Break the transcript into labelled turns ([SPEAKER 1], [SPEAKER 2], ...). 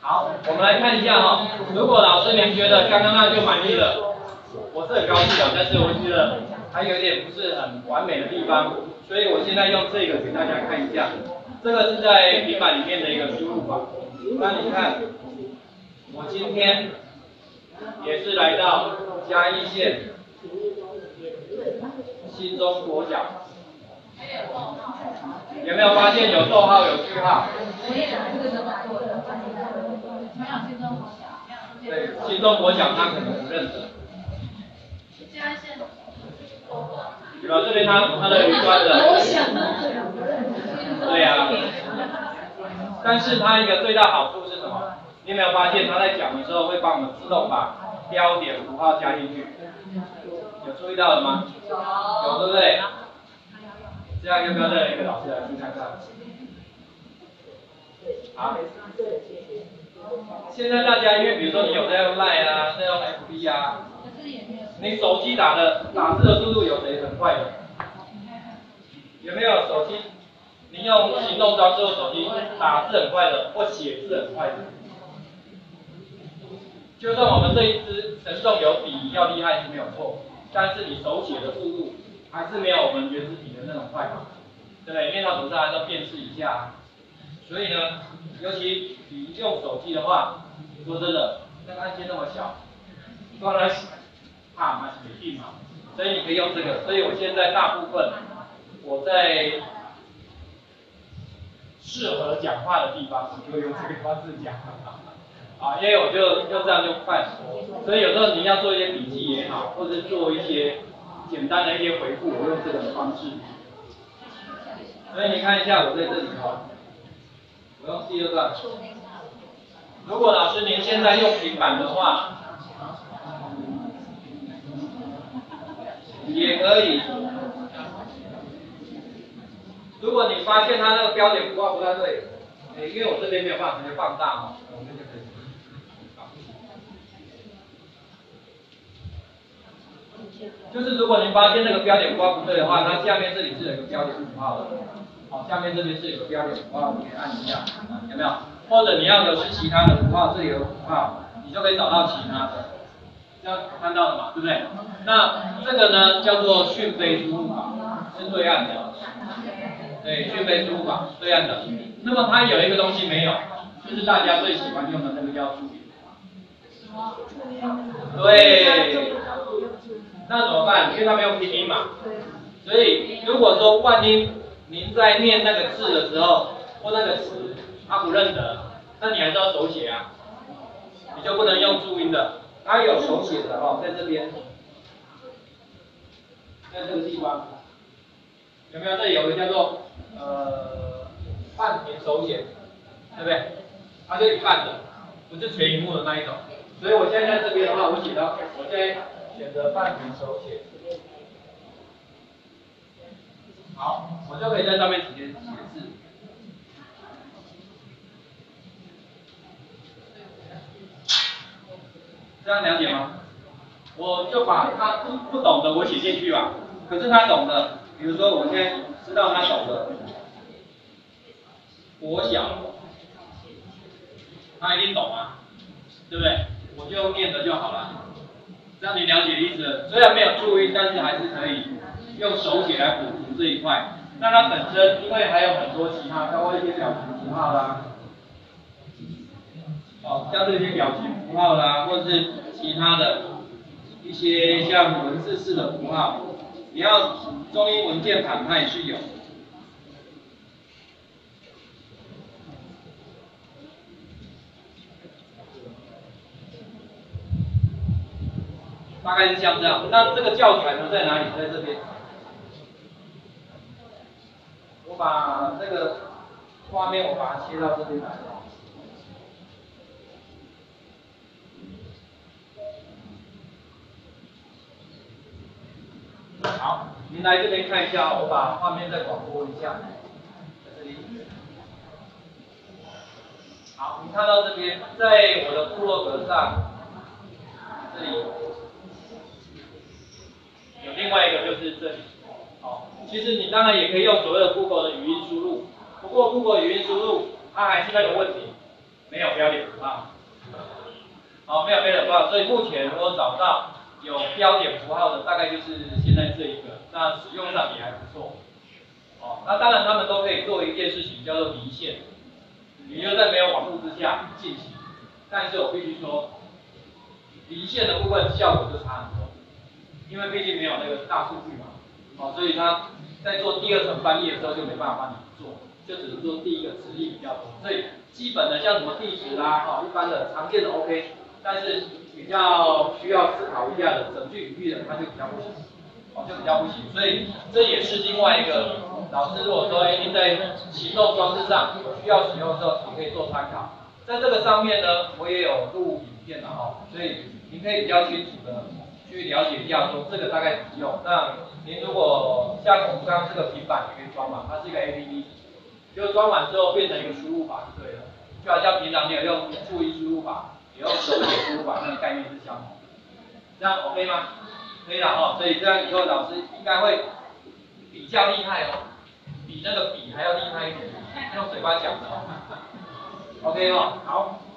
[SPEAKER 1] 好，我们来看一下哈，如果老师您觉得刚刚那就满意了，我是很高兴的，但是我觉得还有一点不是很完美的地方，所以我现在用这个给大家看一下，这个是在平板里面的一个输入法。那你看，我今天也是来到嘉义县新中国小，有没有发现有逗号有句号？对，新中国小他可能不认得。嘉义县。对吧？这边它的云端的。对呀、但是它一个最大好处是什么？你有没有发现它在讲的时候会帮我们自动把标点符号加进去？有注意到了吗？有，对不对？这样要不要再来一个老师来试看看？好。现在大家因为比如说你有在用 LINE 啊，在用 FB 啊，你手机打字的速度有谁很快的？有没有手机？你用行动装置或手机打字很快的，或写字很快的？就算我们这一支神送有笔要厉害是没有错，但是你手写的速度还是没有我们原子笔的那种快嘛，对不对？面到手上还是要辨识一下。所以呢，尤其你用手机的话，说真的，那个按键那么小，放在怕嘛是没劲嘛，所以你可以用这个。所以我现在大部分我在适合讲话的地方，我就用这个方式讲。啊，因为我就这样就快，所以有时候你要做一些笔记也好，或者是做一些简单的一些回复，我用这种方式。所以你看一下我在这里哦，我用第二段。如果老师您现在用平板的话，也可以。如果你发现它那个标点符号不太对，因为我这边没有办法直接放大哦，我们就可以。就是如果您发现那个标点符号不对的话，它下面这里是有一个标点符号的，好，下面这边是有个标点符号，你可以按一下，有没有？或者你要的是其他的符号，这里有符号，你就可以找到其他的，这样看到了嘛，对不对？那这个呢叫做讯飞输入法，是对岸的，对，讯飞输入法对岸的。那么它有一个东西没有，就是大家最喜欢用的那个叫注音。对。那怎么办？因为它没有拼音嘛，所以如果说万一您在念那个字的时候，或那个词他不认得，那你还是要手写啊，你就不能用注音的。它有手写的哦，在这边，在这个地方，有没有？这里有个叫做半屏手写，对不对？它就一半的，不是全荧幕的那一种。所以我现在在这边的话，我写到，我现在选择半屏手写，好，我就可以在上面直接写字。这样了解吗？我就把他不懂的我写进去吧，可是他懂的，比如说我现在知道他懂的，国小，他一定懂啊，对不对？我就用念的就好了。这样你了解意思了，虽然没有注音，但是还是可以用手写来补足这一块。那它本身因为还有很多其他，包括一些表情符号啦，哦，像这些表情符号啦，或是其他的一些像文字式的符号，你要中英文键盘它也是有。大概是像这样。那这个教材呢在哪里？在这边。我把这个画面我把它切到这边来。好，您来这边看一下，我把画面再广播一下，在这里。好，你看到这边，在我的部落格上，这里有另外一个就是这里。好，其实你当然也可以用所谓的 Google 的语音输入，不过 Google 语音输入它还是那个问题，没有标标点符号？好，没有标点符号，所以目前我找到有标点符号的大概就是现在这一个，那使用上也还不错。哦，那当然他们都可以做一件事情叫做离线，也就是在没有网络之下进行。但是我必须说，离线的部分效果就差很多，因为毕竟没有那个大数据嘛，哦，所以他在做第二层翻译的时候就没办法帮你做，就只能做第一个直译比较多。所以基本的像什么地址啦，哦，一般的常见的 OK， 但是比较需要思考一下的整句语义的，它就比较不行，哦，就比较不行。所以这也是另外一个老师如果说您在行动装置上有需要使用的时候，你可以做参考。在这个上面呢，我也有录影片了哦，所以您可以比较清楚的去了解一下说这个大概怎么用。那您如果像我们刚刚这个平板也可以装嘛，它是一个 APP， 就装完之后变成一个输入法就对了，就好像平常你有用注意输入法，也用手写输入法，那个概念是相同的。这样 OK 吗？可以了哦，所以这样以后老师应该会比较厉害哦，比那个笔还要厉害一点，用嘴巴讲的哦。OK 哦，好。